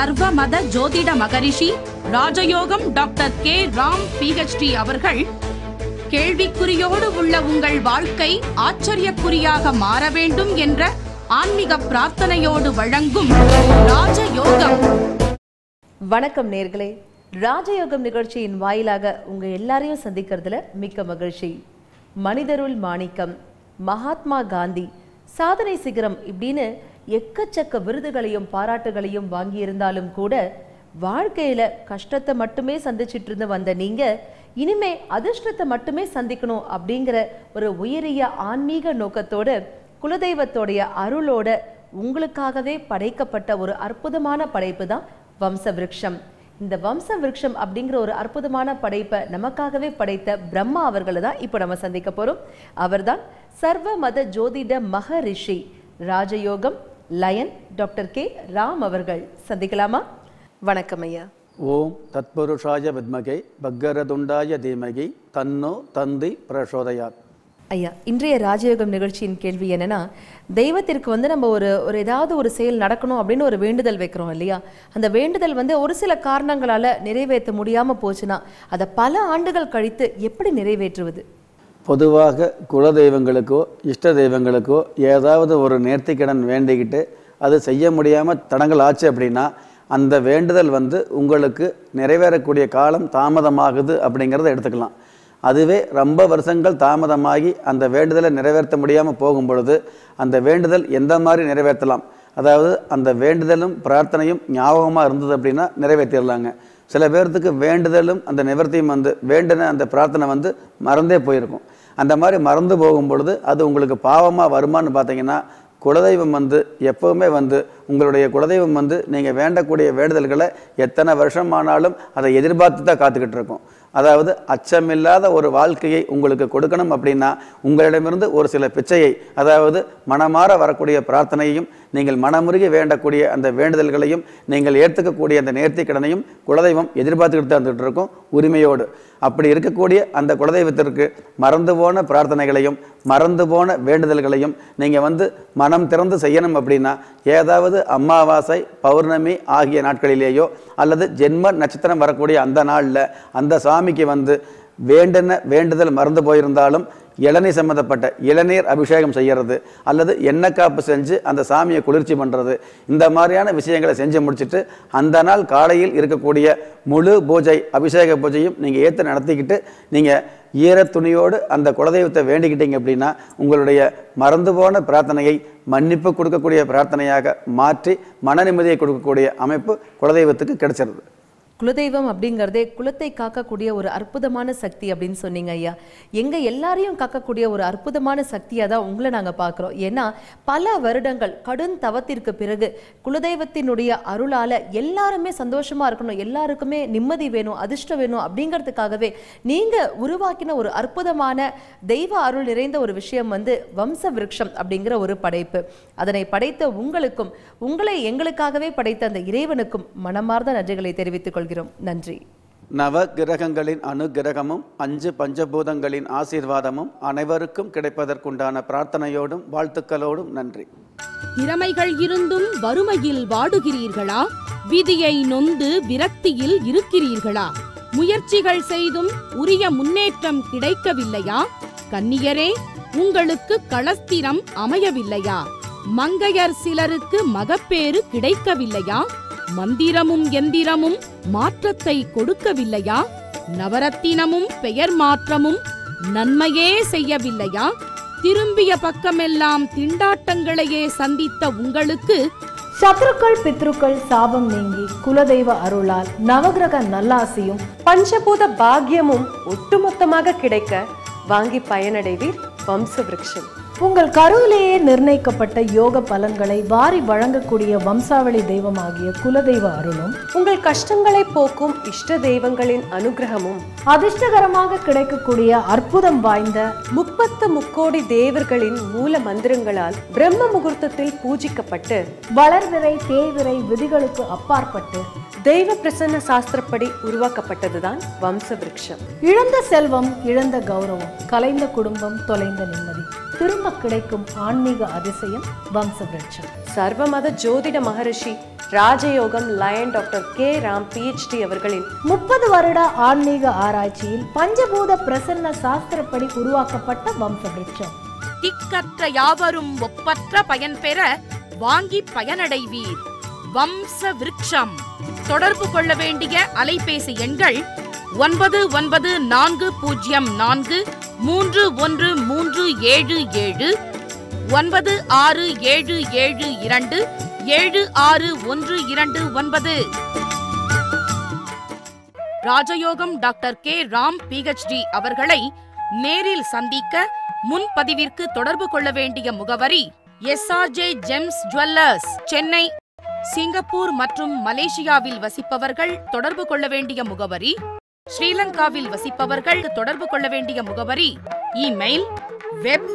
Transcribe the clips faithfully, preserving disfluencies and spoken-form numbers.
சர்வமத ஜோதிட மகரிஷி ராஜயோகம் டாக்டர் கே ராம் பிஹெச்டி அவர்கள் கேள்விக்குறியோடு உள்ள உங்கள் வாழ்க்கை ஆச்சரியக்குறியாக மாற வேண்டும் என்ற ஆன்மீக பிரார்த்தனையோடு வழங்கும் ராஜயோகம். வணக்கம் நேர்களே, ராஜயோகம் நிகழ்ச்சியின் வாயிலாக உங்க எல்லாரையும் சந்திக்கிறதுல மிக்க மகிழ்ச்சி. மனிதருள் மாணிக்கம், மகாத்மா காந்தி, சாதனை சிகரம் இப்படின்னு எக்கச்சக்க விருதுகளையும் பாராட்டுகளையும் வாங்கியிருந்தாலும் கூட வாழ்க்கையில கஷ்டத்தை மட்டுமே சந்திச்சிட்டு இருந்து வந்த நீங்க இனிமே அதிர்ஷ்டத்தை மட்டுமே சந்திக்கணும் அப்படிங்கிற ஒரு உயரிய ஆன்மீக நோக்கத்தோட குலதெய்வத்தோடைய அருளோட உங்களுக்காகவே படைக்கப்பட்ட ஒரு அற்புதமான படைப்பு தான் வம்ச விருட்சம். இந்த வம்ச விருட்சம் அப்படிங்கிற ஒரு அற்புதமான படைப்பை நமக்காகவே படைத்த பிரம்மா அவர்களை தான் இப்போ நம்ம சந்திக்க போறோம். அவர்தான் சர்வ மத ஜோதிட மகரிஷி ராஜயோகம் லயன் டாக்டர் கே ராம் அவர்கள். சந்திக்கலாமா? வணக்கம் ஐயா. ஓம் தத்புருஷாய வித்மகே பக்கரதுண்டாய தீமகி தன்னோ தந்தி பிரசோதயாத். ஐயா, இன்றைய ராஜயோகம் நிகழ்ச்சியின் கேள்வி என்னன்னா, தெய்வத்திற்கு வந்து நம்ம ஒரு ஒரு ஏதாவது ஒரு செயல் நடக்கணும் அப்படின்னு ஒரு வேண்டுதல் வைக்கிறோம் இல்லையா? அந்த வேண்டுதல் வந்து ஒரு சில காரணங்களால நிறைவேற்ற முடியாம போச்சுன்னா அதை பல ஆண்டுகள் கழித்து எப்படி நிறைவேற்றுவது? பொதுவாக குலதெய்வங்களுக்கோ இஷ்ட தெய்வங்களுக்கோ ஏதாவது ஒரு நேர்த்திக்கடன் வேண்டிக்கிட்டு அது செய்ய முடியாமல் தடங்கள் ஆச்சு அப்படின்னா அந்த வேண்டுதல் வந்து உங்களுக்கு நிறைவேறக்கூடிய காலம் தாமதமாகுது அப்படிங்கிறத எடுத்துக்கலாம். அதுவே ரொம்ப வருஷங்கள் தாமதமாகி அந்த வேண்டுதலை நிறைவேற்ற முடியாமல் போகும் பொழுது அந்த வேண்டுதல் எந்த மாதிரி நிறைவேற்றலாம், அதாவது அந்த வேண்டுதலும் பிரார்த்தனையும் ஞாபகமாக இருந்தது அப்படின்னா நிறைவேற்றிடலாங்க. சில பேர்த்துக்கு வேண்டுதலும் அந்த நிவர்த்தியும் வந்து வேண்டின அந்த பிரார்த்தனை வந்து மறந்தே போயிருக்கும். அந்த மாதிரி மறந்து போகும் பொழுது அது உங்களுக்கு பாவமாக வருமானு பார்த்தீங்கன்னா, குலதெய்வம் வந்து எப்போவுமே வந்து உங்களுடைய குலதெய்வம் வந்து நீங்கள் வேண்டக்கூடிய வேண்டுதல்களை எத்தனை வருஷம் ஆனாலும் அதை எதிர்பார்த்து தான் காத்துக்கிட்டு இருக்கும். அதாவது அச்சமில்லாத ஒரு வாழ்க்கையை உங்களுக்கு கொடுக்கணும் அப்படின்னா உங்களிடமிருந்து ஒரு சில பிச்சையை, அதாவது மனமாற வரக்கூடிய பிரார்த்தனையையும் நீங்கள் மனமுருகி வேண்டக்கூடிய அந்த வேண்டுதல்களையும் நீங்கள் ஏற்றுக்கக்கூடிய அந்த நேர்த்திக்கடனையும் குலதெய்வம் எதிர்பார்த்துக்கிட்டு தான் இருந்துகிட்டு இருக்கும் உரிமையோடு. அப்படி இருக்கக்கூடிய அந்த குலதெய்வத்திற்கு மறந்து போன பிரார்த்தனைகளையும் மறந்து போன வேண்டுதல்களையும் நீங்கள் வந்து மனம் திறந்து செய்யணும் அப்படின்னா ஏதாவது அமாவாசை பௌர்ணமி ஆகிய நாட்களிலேயோ அல்லது ஜென்ம நட்சத்திரம் வரக்கூடிய அந்த நாளில் அந்த சாமிக்கு வந்து வேண்டின வேண்டுதல் மறந்து போயிருந்தாலும் இளநீர் சம்மந்தப்பட்ட இளநீர் அபிஷேகம் செய்கிறது அல்லது எண்ணெய் காப்பு செஞ்சு அந்த சாமியை குளிர்ச்சி பண்ணுறது, இந்த மாதிரியான விஷயங்களை செஞ்சு முடிச்சுட்டு அந்த நாள் காலையில் இருக்கக்கூடிய முழு பூஜை அபிஷேக பூஜையும் நீங்கள் ஏற்று நடத்திக்கிட்டு நீங்கள் ஈர துணியோடு அந்த குலதெய்வத்தை வேண்டிக்கிட்டீங்க அப்படின்னா உங்களுடைய மறந்து போன பிரார்த்தனையை மன்னிப்பு கொடுக்கக்கூடிய பிரார்த்தனையாக மாற்றி மன நிம்மதியை கொடுக்கக்கூடிய அமைப்பு குலதெய்வத்துக்கு கிடைச்சிருது. குலதெய்வம் அப்படிங்கிறதே குலத்தை காக்கக்கூடிய ஒரு அற்புதமான சக்தி அப்படின்னு சொன்னீங்க ஐயா. எங்க எல்லாரையும் காக்கக்கூடிய ஒரு அற்புதமான சக்தியாக தான் உங்களை நாங்கள் பார்க்குறோம். ஏன்னா பல வருடங்கள் கடும் தவத்திற்கு பிறகு குலதெய்வத்தினுடைய அருளால எல்லாருமே சந்தோஷமா இருக்கணும், எல்லாருக்குமே நிம்மதி வேணும், அதிர்ஷ்டம் வேணும் அப்படிங்கிறதுக்காகவே நீங்க உருவாக்கின ஒரு அற்புதமான தெய்வ அருள் நிறைந்த ஒரு விஷயம் வந்து வம்ச விருட்சம் அப்படிங்கிற ஒரு படைப்பு. அதனை படைத்த உங்களுக்கும் உங்களை எங்களுக்காகவே படைத்த அந்த இறைவனுக்கும் மனமார்ந்த நன்றிகளை தெரிவித்துக் கொள்கிறோம். நன்றி. நவ கிரகங்களின் அனுகிரகமும் அஞ்சு பஞ்சபூதங்களின் ஆசீர்வாதமும் அனைவருக்கும் கிடைப்பதற்குண்டான பிரார்த்தனையோடும் வாழ்த்துக்களோடும் நன்றி. திறமைகள் இருந்தும் வறுமையில் வாடுகிறீர்களா? விதியை நொந்து விரக்தியில் இருக்கிறீர்களா? முயற்சிகள் செய்தும் உரிய முன்னேற்றம் கிடைக்கவில்லையா? கன்னியரே, உங்களுக்கு களஸ்திரம் அமையவில்லையா? மங்கையர் சிலருக்கு மகப்பேறு கிடைக்கவில்லையா? மந்திரமும் எந்திரமும் மாற்றத்தை கொடுக்கவில்லையா? நவரத்தினமும் பெயர் மாற்றமும் நன்மையே செய்யவில்லையா? திரும்பிய பக்கமெல்லாம் திண்டாட்டங்களையே சந்தித்த உங்களுக்கு சத்ருக்கள் பித்ருக்கள் சாபம் நீங்கி குலதெய்வ அருளால் நவகிரக நல்லாசியும் பஞ்சபூத பாக்கியமும் ஒட்டுமொத்தமாக கிடைக்க வாங்கி பயனடைவீர் வம்ச விருட்சம். உங்கள் கருவிலேயே நிர்ணயிக்கப்பட்ட யோக பலன்களை வாரி வழங்கக்கூடிய வம்சாவளி தெய்வமாகிய குலதெய்வ அருளும் உங்கள் கஷ்டங்களை போக்கும் இஷ்ட தெய்வங்களின் அனுகிரகமும் அதிர்ஷ்டகரமாக கிடைக்கக்கூடிய அற்புதம் வாய்ந்த முப்பத்து முக்கோடி தேவர்களின் மூல மந்திரங்களால் பிரம்ம முகூர்த்தத்தில் பூஜிக்கப்பட்டு வளர்விரை தேய்விரை விதிகளுக்கு அப்பாற்பட்டு தெய்வ பிரசன்ன சாஸ்திரப்படி உருவாக்கப்பட்டதுதான் வம்ச விருட்சம். இழந்த செல்வம், இழந்த கௌரவம், கலைந்த குடும்பம், தொலைந்த நிம்மதி, திரும்ப கிடைக்கும் ஆன்மீக அதிசயம் வம்ச விருட்சம். சர்வமத ஜோதிட மகரிஷி ராஜயோகம் lion doctor K Ram PhD அவர்களின் முப்பது வருட ஆன்மீக ஆராய்ச்சியில் பஞ்சபூத பிரசன்ன சாஸ்திரப்படி உருவாக்கப்பட்ட வம்ச விருட்சம். திக்கற்ற யாவரும் ஒப்பற்ற பயன் பெற வாங்கி பயனடைவீர். வம்ச விருட்சம். தொடர்பு கொள்ள வேண்டிய அலைபேசி எண்கள் ஒன்பது ஒன்பது நான்கு பூஜ்ஜியம் நான்கு மூன்று ஒன்று மூன்று ஏழு ஏழு, ஒன்பது ஆறு ஏழு ஏழு இரண்டு ஏழு ஆறு ஒன்று இரண்டு ஒன்பது. ராஜயோகம் டாக்டர் கே ராம் பிஹெச்டி அவர்களை நேரில் சந்திக்க முன்பதிவிற்கு தொடர்பு கொள்ள வேண்டிய முகவரி S R J gems jewellers, Chennai. Singapore மற்றும் மலேசியாவில் வசிப்பவர்கள் தொடர்பு கொள்ள வேண்டிய முகவரி, ஸ்ரீலங்காவில் வசிப்பவர்கள் தொடர்பு கொள்ள வேண்டிய முகவரி, இமெயில், வெப்.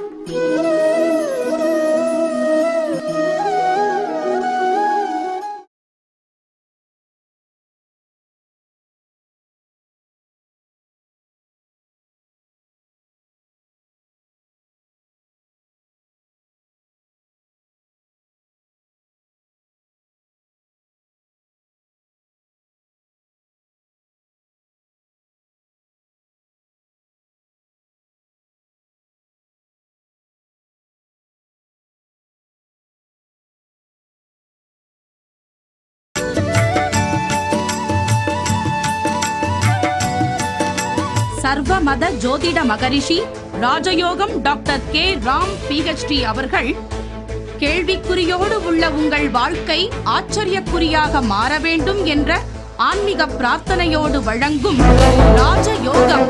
சர்வமத ஜோதிட மகரிஷி ராஜயோகம் டாக்டர் கே ராம் பிஹெச்டி அவர்கள் கேள்விக்குறியோடு உள்ள உங்கள் வாழ்க்கை ஆச்சரியக்குறியாக மாற வேண்டும் என்ற ஆன்மீக பிரார்த்தனையோடு வழங்கும் ராஜயோகம்.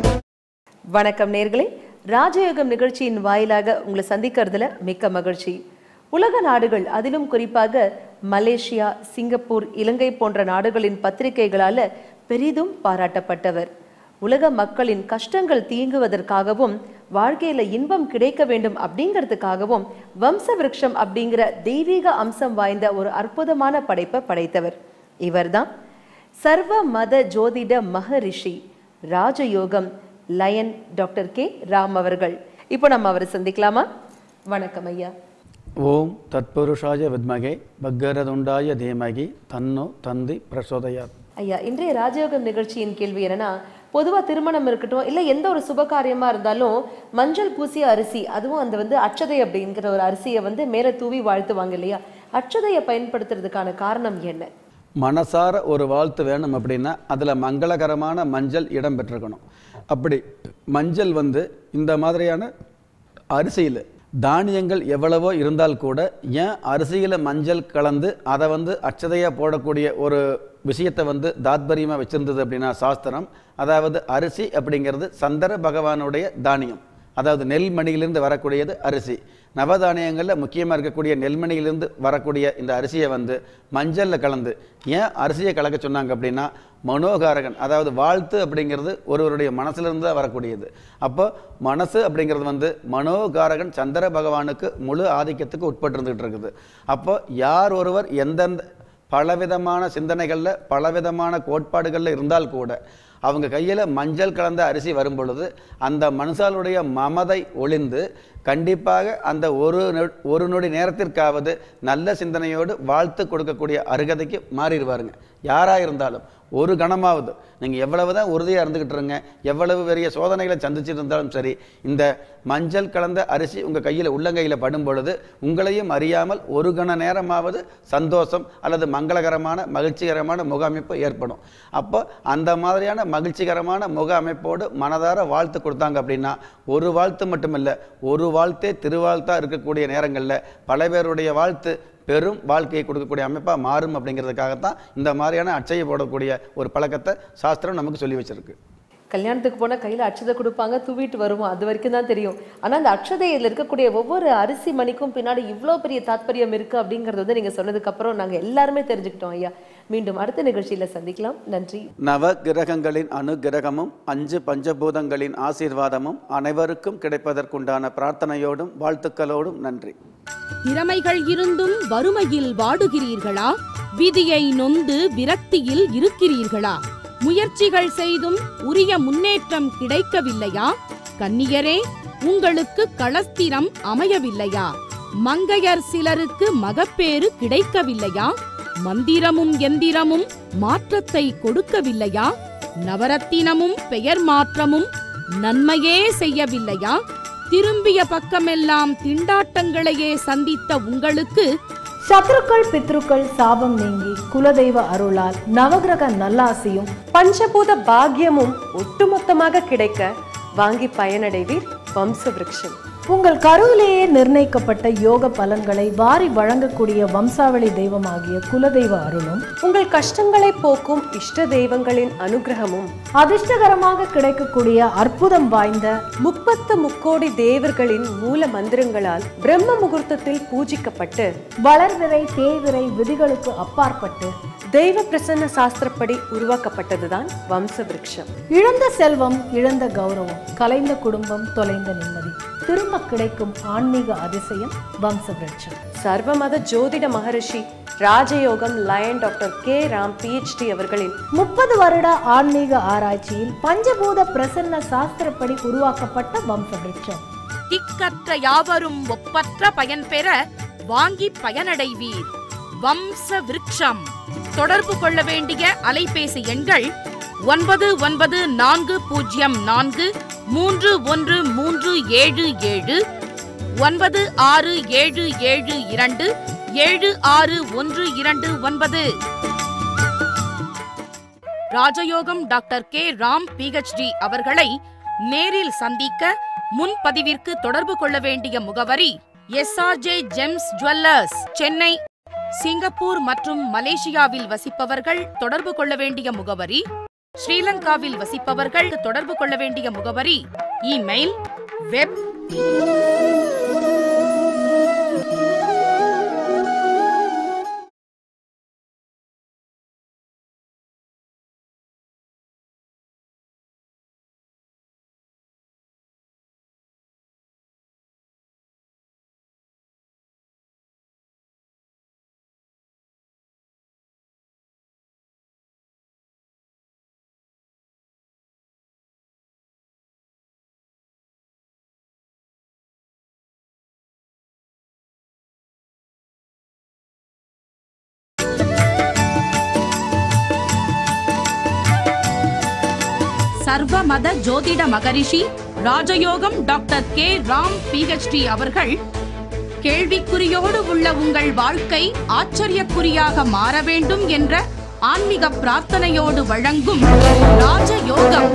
வணக்கம் நேர்களே, ராஜயோகம் நிகழ்ச்சியின் வாயிலாக உங்களை சந்திக்கிறதுல மிக்க மகிழ்ச்சி. உலக நாடுகள், அதிலும் குறிப்பாக மலேசியா, சிங்கப்பூர், இலங்கை போன்ற நாடுகளின் பத்திரிகைகளால பெரிதும் பாராட்டப்பட்டவர். உலக மக்களின் கஷ்டங்கள் தீங்குவதற்காகவும் வாழ்க்கையில இன்பம் கிடைக்க வேண்டும் அப்படிங்கிறதுக்காகவும் வம்ச விருட்சம் அப்படிங்கிற தெய்வீக அம்சம் வாய்ந்த ஒரு அற்புதமான படைப்பை படைத்தவர். இவர்தான் சர்வ மத ஜோதிட மகரிஷி ராஜயோகம் லயன் டாக்டர் கே ராம் அவர்கள். இப்போ நம்ம அவரை சந்திக்கலாமா? வணக்கம் ஐயா. ஓம் தத்புருஷாய வித்மகே பக்கரதுண்டாய தீமகி தன்னோ தந்தி பிரசோதயாத். ஐயா, இன்றைய ராஜயோகம் நிகழ்ச்சியின் கேள்வி என்னன்னா, பொதுவாக திருமணம் இருக்கட்டும், இல்லை எந்த ஒரு சுப காரியமாக இருந்தாலும் மஞ்சள் பூசிய அரிசி, அதுவும் அந்த வந்து அட்சதை அப்படிங்கிற ஒரு அரிசியை வந்து மேலே தூவி வாழ்த்துவாங்க இல்லையா? அட்சதையை பயன்படுத்துறதுக்கான காரணம் என்ன? மனசார ஒரு வாழ்த்து வேணும் அப்படின்னா அதில் மங்களகரமான மஞ்சள் இடம் பெற்றிருக்கணும். அப்படி மஞ்சள் வந்து இந்த மாதிரியான அரிசியில் தானியங்கள் எவ்வளவோ இருந்தால் கூட ஏன் அரிசியில் மஞ்சள் கலந்து அதை வந்து அட்சதையாக போடக்கூடிய ஒரு விஷயத்தை வந்து தாத்பரியமாக வச்சுருந்தது அப்படின்னா சாஸ்திரம். அதாவது அரிசி அப்படிங்கிறது சந்திர பகவானுடைய தானியம், அதாவது நெல்மணியிலிருந்து வரக்கூடியது அரிசி. நவதானியங்களில் முக்கியமாக இருக்கக்கூடிய நெல்மணியிலிருந்து வரக்கூடிய இந்த அரிசியை வந்து மஞ்சளில் கலந்து ஏன் அரிசியை கலக்க சொன்னாங்க அப்படின்னா மனோகாரகன், அதாவது வாழ்த்து அப்படிங்கிறது ஒருவருடைய மனசிலிருந்து தான் வரக்கூடியது. அப்போ மனசு அப்படிங்கிறது வந்து மனோகாரகன் சந்திர பகவானுக்கு முழு ஆதிக்கத்துக்கு உட்பட்டு இருந்துகிட்டு இருக்குது. அப்போ யார் ஒருவர் எந்தெந்த பலவிதமான சிந்தனைகளில் பலவிதமான கோட்பாடுகளில் இருந்தால் கூட அவங்க கையில் மஞ்சள் கலந்த அரிசி வரும் பொழுது அந்த மனுஷாலுடைய மமதை ஒளிந்து கண்டிப்பாக அந்த ஒரு ஒரு நொடி நேரத்திற்காவது நல்ல சிந்தனையோடு வாழ்த்து கொடுக்கக்கூடிய அருகதைக்கு மாறிடுவாருங்க. யாராக இருந்தாலும் ஒரு கணமாவது நீங்கள் எவ்வளவு தான் உறுதியாக இருந்துக்கிட்டு இருங்க, எவ்வளவு பெரிய சோதனைகளை சந்திச்சுட்டு இருந்தாலும் சரி, இந்த மஞ்சள் கலந்த அரிசி உங்கள் கையில் உள்ளங்கையில் படும் பொழுது உங்களையும் அறியாமல் ஒரு கண நேரமாவது சந்தோஷம் அல்லது மங்களகரமான மகிழ்ச்சிகரமான முக அமைப்பு ஏற்படும். அப்போ அந்த மாதிரியான மகிழ்ச்சிகரமான முக அமைப்போடு மனதார வாழ்த்து கொடுத்தாங்க அப்படின்னா ஒரு வாழ்த்து மட்டுமில்லை, ஒரு வாழ்த்தே திருவாழ்த்தாக இருக்கக்கூடிய நேரங்களில் பல பேருடைய வாழ்த்து பெரும் வாழ்க்கையை கொடுக்கக்கூடிய அமைப்பாக மாறும். அப்படிங்கிறதுக்காகத்தான் இந்த மாதிரியான அட்சையை போடக்கூடிய ஒரு பழக்கத்தை சாஸ்திரம் நமக்கு சொல்லி வச்சிருக்கு. கல்யாணத்துக்கு போனால் கையில் அட்சதை கொடுப்பாங்க, தூவிட்டு வருவோம், அது வரைக்கும் தான் தெரியும். ஆனால் அந்த அட்சதையில் இருக்கக்கூடிய ஒவ்வொரு அரிசி மணிக்கும் பின்னாடி இவ்வளோ பெரிய தாத்பரியம் இருக்குது அப்படிங்கிறது வந்து நீங்கள் சொன்னதுக்கப்புறம் நாங்கள் எல்லாருமே தெரிஞ்சுக்கிட்டோம் ஐயா. மீண்டும் அடுத்த நிகழ்ச்சியில் சந்திக்கலாம். நன்றி. நவ கிரகங்களின் அனுகிரகமும் அஞ்சு பஞ்சபூதங்களின் ஆசீர்வாதமும் அனைவருக்கும் கிடைப்பதற்குண்டான பிரார்த்தனையோடும் வாழ்த்துக்களோடும் நன்றி. திறமைகள் இருந்தும் வறுமையில் வாடுகிறீர்களா? விதியை நொந்து விரக்தியில் இருக்கிறீர்களா? முயற்சிகள் செய்தும் உரிய முன்னேற்றம் கிடைக்கவில்லையா? கன்னியரே, உங்களுக்கு களஸ்திரம் அமையவில்லையா? மங்கையர் சிலருக்கு மகப்பேறு கிடைக்கவில்லையா? மந்திரமும் எந்திரமும் மாற்றத்தை கொடுக்கவில்லையா? நவரத்தினமும் பெயர் மாற்றமும் நன்மையே செய்யவில்லையா? திரும்பிய பக்கமெல்லாம் திண்டாட்டங்களையே சந்தித்த உங்களுக்கு சத்ருக்கள் பித்ருக்கள் சாபம் நீங்கி குலதெய்வ அருளால் நவகிரக நல்லாசியும் பஞ்சபூத பாக்கியமும் ஒட்டுமொத்தமாக கிடைக்க வாங்கி பயனடைவீர் வம்ச விருட்சம். உங்கள் கருவிலேயே நிர்ணயிக்கப்பட்ட யோக பலன்களை வாரி வழங்கக்கூடிய வம்சாவளி தெய்வமாகிய குலதெய்வ அருளும் உங்கள் கஷ்டங்களை போக்கும் இஷ்ட தெய்வங்களின் அனுகிரகமும் அதிர்ஷ்டகரமாக கிடைக்கக்கூடிய அற்புதம் வாய்ந்த முப்பத்து முக்கோடி தேவர்களின் மூல மந்திரங்களால் பிரம்ம முகூர்த்தத்தில் பூஜிக்கப்பட்டு வளர்விரை தேய்விரை விதிகளுக்கு அப்பாற்பட்டு தெய்வ பிரசன்ன சாஸ்திரப்படி உருவாக்கப்பட்டதுதான் வம்ச விருட்சம். இழந்த செல்வம், இழந்த கௌரவம், கலைந்த குடும்பம், தொலைந்த நிம்மதி திரும்ப கிடைக்கும் ஆன்மீக அதிசயம் வம்ச விருட்சம். சர்வமத ஜோதிட மகரிஷி ராஜயோகம் lion doctor K Ram PhD அவர்களின் முப்பது வருட ஆன்மீக ஆராய்ச்சியில் பஞ்சபூத பிரசன்ன சாஸ்திரப்படி உருவாக்கப்பட்ட வம்ச விருட்சம். திக்கற்ற யாவரும் ஒப்பற்ற பயன் பெற வாங்கி பயனடைவீர் வம்ச விருட்சம். தொடர்பு கொள்ள வேண்டிய அலைபேசி எண்கள் ஒன்பது ஒன்பது நான்கு பூஜ்ஜியம் நான்கு மூன்று ஒன்று மூன்று ஏழு ஏழு, ஒன்பது ஆறு ஏழு ஏழு இரண்டு ஏழு ஆறு ஒன்று இரண்டு ஒன்பது. ராஜயோகம் டாக்டர் கே ராம் பிஹெச்டி அவர்களை நேரில் சந்திக்க முன்பதிவிற்கு தொடர்பு கொள்ள வேண்டிய முகவரி S R J gems jewellers, Chennai. Singapore மற்றும் மலேசியாவில் வசிப்பவர்கள் தொடர்பு கொள்ள வேண்டிய முகவரி, ஸ்ரீலங்காவில் வசிப்பவர்கள் தொடர்பு கொள்ள வேண்டிய முகவரி, இமெயில், வெப். சர்வ மத ஜோதிட மகரிஷி ராஜயோகம் டாக்டர் கே ராம் பிஹெச்டி அவர்கள் கேள்விக்குறியோடு உள்ள உங்கள் வாழ்க்கை ஆச்சரியக்குறியாக மாற வேண்டும் என்ற ஆன்மீக பிரார்த்தனையோடு வழங்கும் ராஜயோகம்.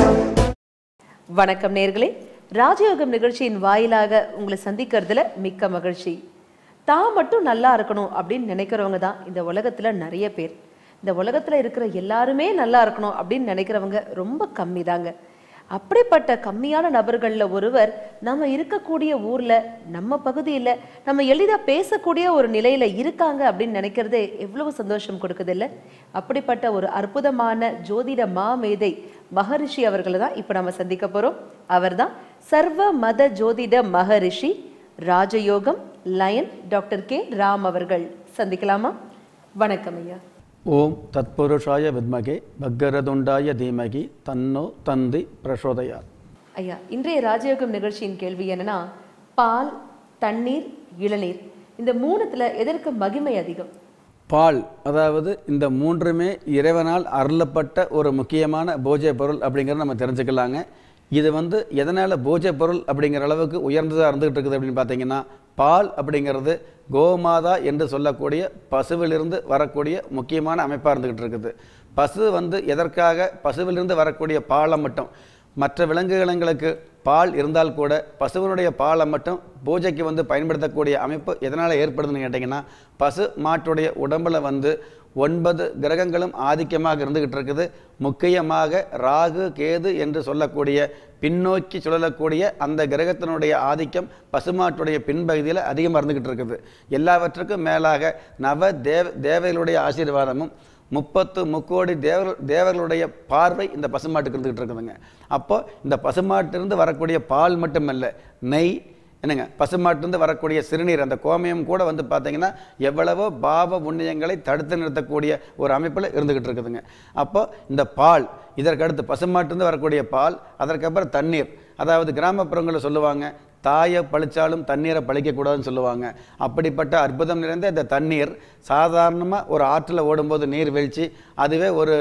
வணக்கம் நேர்களே, ராஜயோகம் நிகழ்ச்சியின் வாயிலாக உங்களை சந்திக்கிறதுல மிக்க மகிழ்ச்சி. தான் மட்டும் நல்லா இருக்கணும் அப்படின்னு நினைக்கிறவங்க தான் இந்த உலகத்துல நிறைய பேர். இந்த உலகத்துல இருக்கிற எல்லாருமே நல்லா இருக்கணும் அப்படின்னு நினைக்கிறவங்க ரொம்ப கம்மி தாங்க. அப்படிப்பட்ட கம்மியான நபர்கள்ல ஒருவர் நம்ம இருக்கக்கூடிய ஊர்ல, நம்ம பகுதியில நம்ம எளிதா பேசக்கூடிய ஒரு நிலையில இருக்காங்க அப்படின்னு நினைக்கிறதே எவ்வளவு சந்தோஷம் கொடுக்குது இல்ல? அப்படிப்பட்ட ஒரு அற்புதமான ஜோதிட மாமேதை மகரிஷி அவர்களை தான் இப்ப நம்ம சந்திக்க போறோம். அவர் தான் சர்வ மத ஜோதிட மகரிஷி ராஜயோகம் லயன் டாக்டர் கே ராம் அவர்கள். சந்திக்கலாமா? வணக்கம் ஐயா. ஓம் தத்புருஷாய வித்மகே பக்கரதுண்டாய தீமகி தன்னோ தந்தி பிரசோதயாத். ஐயா, இன்றைய ராஜயோகம் நிகழ்ச்சியின் கேள்வி என்னன்னா, பால், தண்ணீர், இளநீர் இந்த மூணுத்துல எதற்கு மகிமை அதிகம்? பால், அதாவது இந்த மூன்றுமே இறைவனால் அருளப்பட்ட ஒரு முக்கியமான பூஜை பொருள் அப்படிங்கிறத நம்ம தெரிஞ்சுக்கலாங்க. இது வந்து எதனால் பூஜை பொருள் அப்படிங்கிற அளவுக்கு உயர்ந்ததாக இருந்துகிட்டு இருக்குது அப்படின்னு பார்த்தீங்கன்னா, பால் அப்படிங்கிறது கோமாதா என்று சொல்லக்கூடிய பசுவிலிருந்து வரக்கூடிய முக்கியமான அமைப்பாக இருந்துகிட்டு இருக்குது. பசு வந்து எதற்காக பசுவிலிருந்து வரக்கூடிய பாலை மட்டும், மற்ற விலங்குகளுங்களுக்கு பால் இருந்தால் கூட பசுவினுடைய பாலை மட்டும் பூஜைக்கு வந்து பயன்படுத்தக்கூடிய அமைப்பு எதனால் ஏற்படுதுன்னு கேட்டிங்கன்னா, பசு மாட்டுடைய உடம்பில் வந்து ஒன்பது கிரகங்களும் ஆதிக்கமாக இருந்துகிட்டு இருக்குது. முக்கியமாக ராகு கேது என்று சொல்லக்கூடிய பின்னோக்கி சுழலக்கூடிய அந்த கிரகத்தினுடைய ஆதிக்கம் பசுமாட்டுடைய பின்பகுதியில் அதிகமாக இருந்துகிட்டு இருக்குது. எல்லாவற்றுக்கும் மேலாக நவ தேவ தேவர்களுடைய ஆசீர்வாதமும் முப்பத்து முக்கோடி தேவர் தேவர்களுடைய பார்வை இந்த பசுமாட்டுக்கு இருந்துகிட்டு இருக்குதுங்க. அப்போ இந்த பசுமாட்டிலிருந்து வரக்கூடிய பால் மட்டுமல்ல, நெய், என்னங்க, பசுமாட்டிலிருந்து வரக்கூடிய சிறுநீர், அந்த கோமயம் கூட வந்து பார்த்தீங்கன்னா எவ்வளவோ பாவ புண்ணியங்களை தடுத்து நிறுத்தக்கூடிய ஒரு அமைப்பில் இருந்துகிட்டு இருக்குதுங்க. அப்போ இந்த பால், இதற்கடுத்து பசுமாட்டிலிருந்து வரக்கூடிய பால், அதற்கப்புறம் தண்ணீர், அதாவது கிராமப்புறங்களில் சொல்லுவாங்க தாயை பழிச்சாலும் தண்ணீரை பழிக்கக்கூடாதுன்னு சொல்லுவாங்க. அப்படிப்பட்ட அற்புதம் நிறைந்த இந்த தண்ணீர் சாதாரணமாக ஒரு ஆற்றில் ஓடும்போது நீர் வீழ்ச்சி, அதுவே ஒரு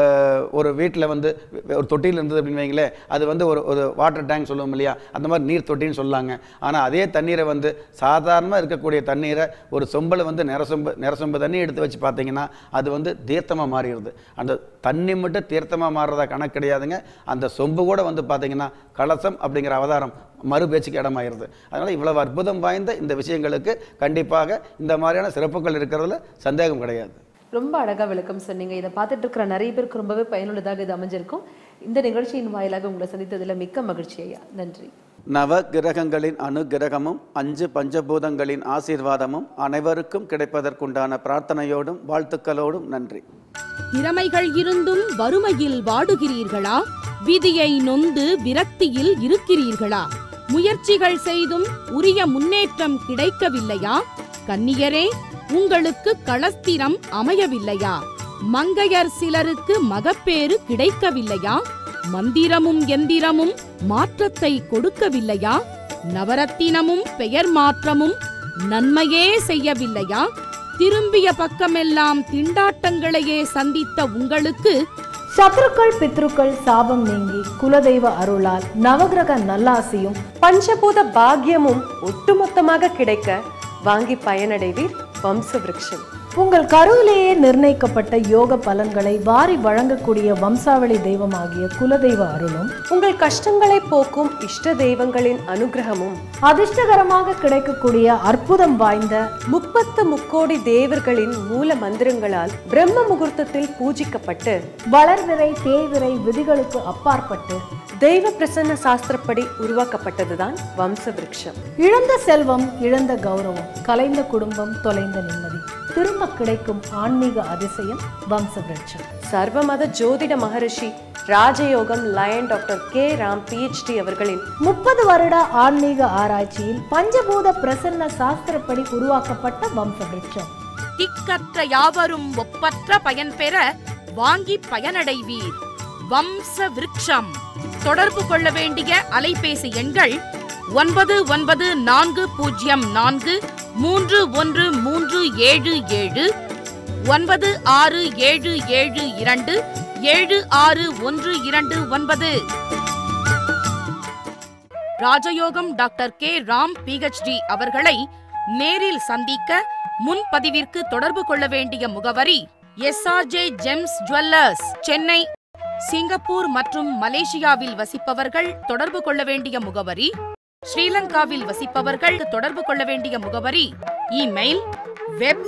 ஒரு வீட்டில் வந்து ஒரு தொட்டியில் இருந்தது அப்படின்னு வைங்களே, அது வந்து ஒரு ஒரு வாட்டர் டேங்க் சொல்லுவோம் இல்லையா, அந்த மாதிரி நீர் தொட்டின்னு சொல்லாங்க. ஆனால் அதே தண்ணீரை வந்து சாதாரணமாக இருக்கக்கூடிய தண்ணீரை ஒரு சொம்பில் வந்து நிறசொம்பு நிறசொம்பு தண்ணி எடுத்து வச்சு பார்த்தீங்கன்னா அது வந்து தீர்த்தமாக மாறிடுது. அந்த தண்ணி மட்டும் தீர்த்தமாக மாறுறதா கணக்கு கிடையாதுங்க. அந்த சொம்பு கூட வந்து பார்த்தீங்கன்னா கலசம் அப்படிங்கிற அவதாரம் மறு பேச்சுக்கு இடமாயிருது. அதனால் இவ்வளவு அற்புதம் வாய்ந்த இந்த விஷயங்களுக்கு கண்டிப்பாக இந்த மாதிரியான சிறப்புகள் இருக்கிறதுல சந்தேகம் கிடையாது. ரொம்ப அழகாக விளக்கம் சொன்னீங்க. இதை பார்த்துட்டு இருக்கிற நிறைய பேருக்கு ரொம்பவே பயனுள்ளதாக இது அமைஞ்சிருக்கும். இந்த நிகழ்ச்சியின் வாயிலாக உங்களை சந்தித்ததில் மிக்க மகிழ்ச்சி ஐயா. நன்றி. நவ கிரகங்களின் அனுகிரகமும் அஞ்சு பஞ்சபூதங்களின் ஆசீர்வாதமும் அனைவருக்கும் கிடைப்பதற்குண்டான பிரார்த்தனையோடும் வாழ்த்துக்களோடும் நன்றி. திறமைகள் இருந்தும் வறுமையில் வாடுகிறீர்களா? விதியை நொந்து விரக்தியில் இருக்கிறீர்களா? முயற்சிகள் செய்தும் உரிய முன்னேற்றம் கிடைக்கவில்லையா? கன்னியரே, உங்களுக்கு களஸ்திரம் அமையவில்லையா? மங்கையர் சிலருக்கு மகப்பேறு கிடைக்கவில்லையா? மந்திரமும் எந்திரமும் மாற்றத்தை கொடுக்கவில்லையா? நவரத்தினமும் பெயர் மாற்றமும் நன்மையே செய்யவில்லையா? திரும்பிய பக்கமெல்லாம் திண்டாட்டங்களையே சந்தித்த உங்களுக்கு சத்ருக்கள் பித்ருக்கள் சாபம் நீங்கி குலதெய்வ அருளால் நவகிரக நல்லாசியும் பஞ்சபூத பாக்கியமும் ஒட்டுமொத்தமாக கிடைக்க வாங்கி பயனடைவீர் வம்ச விருட்சம். உங்கள் கருவிலேயே நிர்ணயிக்கப்பட்ட யோக பலன்களை வாரி வழங்கக்கூடிய வம்சாவளி தெய்வமாகிய குலதெய்வ அருளும் உங்கள் கஷ்டங்களை போக்கும் இஷ்ட தெய்வங்களின் அனுகிரகமும் அதிர்ஷ்டகரமாக கிடைக்கக்கூடிய அற்புதம் வாய்ந்த முப்பத்து முக்கோடி தேவர்களின் மூல மந்திரங்களால் பிரம்ம முகூர்த்தத்தில் பூஜிக்கப்பட்டு வளர்விரை தேய்விரை விதிகளுக்கு அப்பாற்பட்டு தெய்வ பிரசன்ன சாஸ்திரப்படி உருவாக்கப்பட்டதுதான் வம்ச விருட்சம். இழந்த செல்வம், இழந்த கௌரவம், கலைந்த குடும்பம், தொலைந்த நிம்மதி திரும்ப கிடைக்கும் ஆன்மீக அதிசயம் வம்ச விருட்சம். சர்வமத ஜோதிட மகரிஷி ராஜயோகம் lion doctor K Ram PhD அவர்களின் முப்பது வருட ஆன்மீக ஆராய்ச்சியில் பஞ்சபூத பிரசன்ன சாஸ்திரப்படி உருவாக்கப்பட்ட வம்ச விருட்சம். திக்கற்ற யாவரும் ஒப்பற்ற பயன் பெற வாங்கி பயனடைவீர் வம்ச விருட்சம். தொடர்பு கொள்ள வேண்டிய அலைபேசி எண்கள் ஒன்பது ஒன்பது நான்கு பூஜ்ஜியம் நான்கு மூன்று ஒன்று மூன்று ஏழு ஏழு, ஒன்பது ஆறு ஏழு ஏழு இரண்டு ஏழு ஆறு ஒன்று இரண்டு ஒன்பது. ராஜயோகம் டாக்டர் கே ராம் பிஹெச்டி அவர்களை நேரில் சந்திக்க முன்பதிவிற்கு தொடர்பு கொள்ள வேண்டிய முகவரி S R J gems jewellers, Chennai. Singapore மற்றும் மலேசியாவில் வசிப்பவர்கள் தொடர்பு கொள்ள வேண்டிய முகவரி, ஸ்ரீலங்காவில் வசிப்பவர்கள் தொடர்பு கொள்ள வேண்டிய முகவரி, இமெயில், வெப்.